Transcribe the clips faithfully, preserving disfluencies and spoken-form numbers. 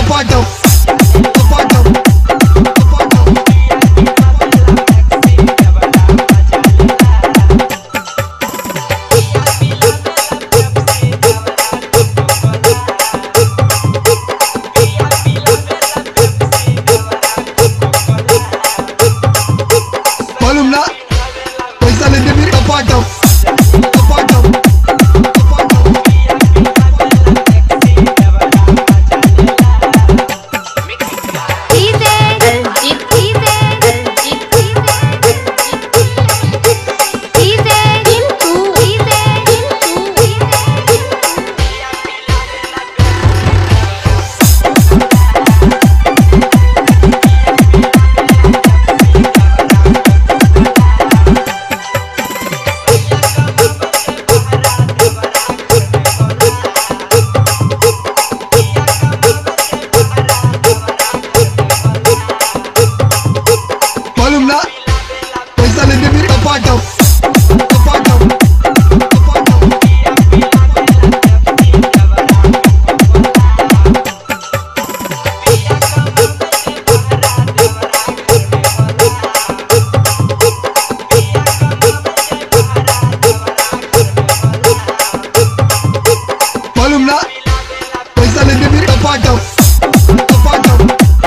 टपाटम टपाटम मालूम ना पैसा लेते फिर टपाटम टपाटम मालूम ना पैसा लेते फिर टपाटम टपाटम मालूम ना पैसा लेते फिर टपाटम टपाटम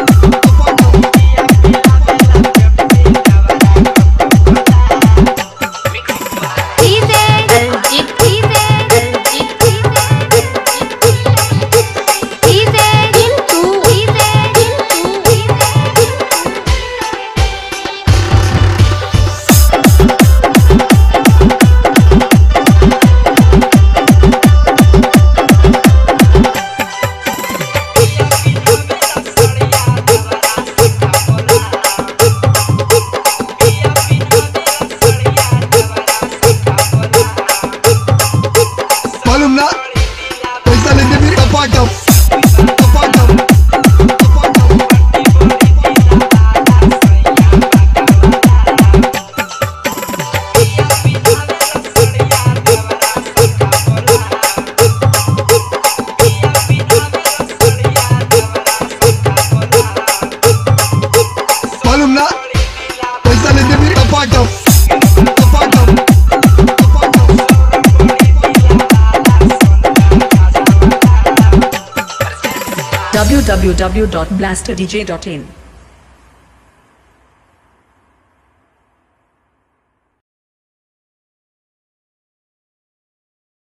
मालूम ना पैसा लेते फिर टपाटम टपाटम मालूम ना पैसा लेते फिर टपाटम टपाटम w w w dot blaster d j dot in